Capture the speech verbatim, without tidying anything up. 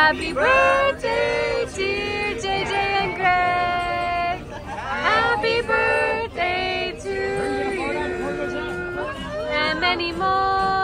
Happy birthday, dear J J and Greg. Happy birthday to you and many more.